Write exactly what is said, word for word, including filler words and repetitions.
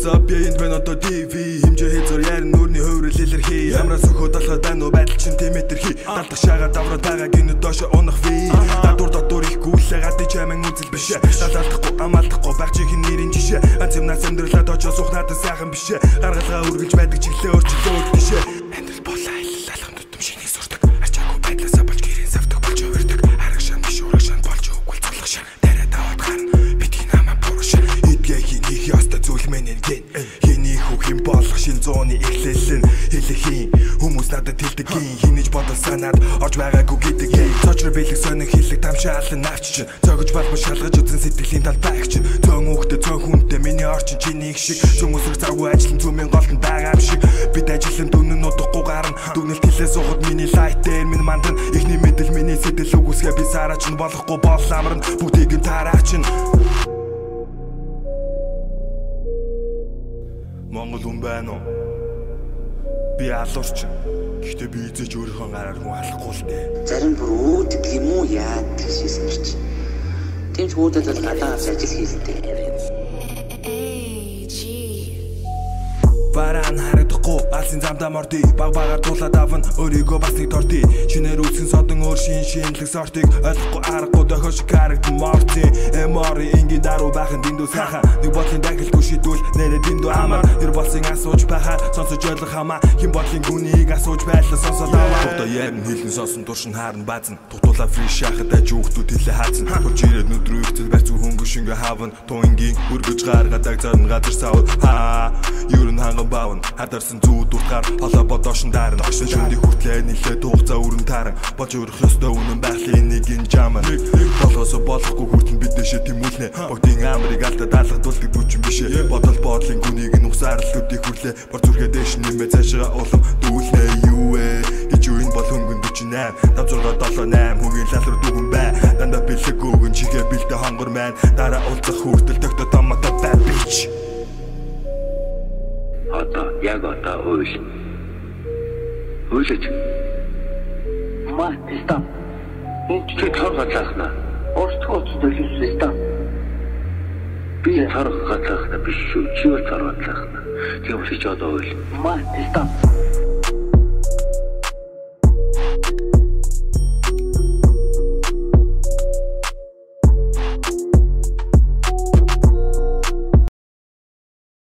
WhatsApp энд байна одоо ти ви хэмжээ хязгаар ярин нүрний хувирал илэрхий хамраас өгөхөд алхаад байна уу байдал чин тэмэтэрхий далдах шагаа давраа байгаа гинэ доошо унах ви дадуур дадуур их гүйлээ гади чамин үзэл бишээ далдахгүй амаалдахгүй баг чихэн нэрийн жишээ ганц юмнаас амьдралаа тоочоо суух надад сайхан бишээ гаргалгаа үргэлж байдаг чиглээ өөрчлөө өгдөгшээ амьдрал болоо айлал алхам тутам шинийг сурдаг ачаагүй байдлаасаа болж гэрийн савдаг болж хувирдаг арга шан биш ураг шан болж өгвөл цулах шан тарай даваад гарна бидний намаа буршин идгээ хийх яста зүйл мэнэн ген хийний хөх юм болох шин зооны эхлэлэн хэлэхийн хүмүүс надад тэлдэгin хийнэж бодол санаад орж байгаагүй гэдэг цочроо бэлэг сонин хэлэг тамшаалан навч чинь цогж балбар шалгаж үзэн сэтгэлийн тал байх чинь цон хүүхдээ цон хүнтэй миний орчин чиний их шиг хүмүүсэр завгүй ажиллан цөмийн голтон байгаа юм шиг бид ажиллан дүнэн удахгүй гарна дүгнэлт хэлээ суугаад миний лайтер минь мандан ихний мэдэл миний сэтэл үгүйсгээ би сараач нь болохгүй бол амарна бүгдийг нь тараач нь Монгол хүн байна уу? Би алуурч. Гэхдээ би эзэж өөрийнхөө гараар хүн алахгүй л дээ. Зарим бүр өөдөг юм уу яа тэгшсэн ч. Тэмч өөдөд л гадаа ажил хийлтэй. Бараан харагдахгүй алсын замдаа мордий баг багаар дуулаад авна өөрийгөө бас нэг тортий шинээр үүсгэн содон өөр шин шинэлэг сортыг ойлгохгүй аргагүй дохио шиг харагдсан морти эмори ингийн даруу байхын дэндүү сайхан нэг бодлын дахилгүй шийдвэл нэрээ дэндүү амар ер болсон асууж байхаа сонсож ойлгох хамаа хэн бодлын гүнийг асууж байлаа сонсоод аваа одоо ярин хэлэн сонсон туршин харна баазна тухтуулаа фриш шахад аж хүүхдүүд хэлээ хаацсан болж ирээд нүдрүү ихцэл барьцгүй хөнгөш ингээ хаавна туингийн үргэж гаргадаг зарн газар сав хаа ер нь баавн хадарсан зүү дуртгаар холоо бодоошин даарна шүндий хүртлээ нилээ тугцаа өрн тааран болж өрөх ёстой үнэн байхлын нэг ин жаман болохоос болохгүй хүртэн бид дэшээ тэмүүлнэ богдын амрыг алдаа даалгадуулдаг бүчин бишээ бодол бодлын гүнийг нь усаар л өдий хүрлээ бор зүрхээ дэш нэмээ цаашаа улам дүүлнэ юу ээ гэж юу энэ бол хөнгөн forty-nine five six seven eight хүгийн лалруу дүгэн бай дандаа бэлэг өгөн чихээ бэлдэ хонгор маань дараа уулзах хүртэл тогтоо томото бай бич Одоо яг одоо үйл. Үйлэж. Маа, стоп. Энд чи торгоо цаахна. Орцгоо төлөвлөсөн стоп. Би торгоо цаахна биш шүү. Чи торгоо цаахна. Тийм учраас одоо үйл. Маа, стоп.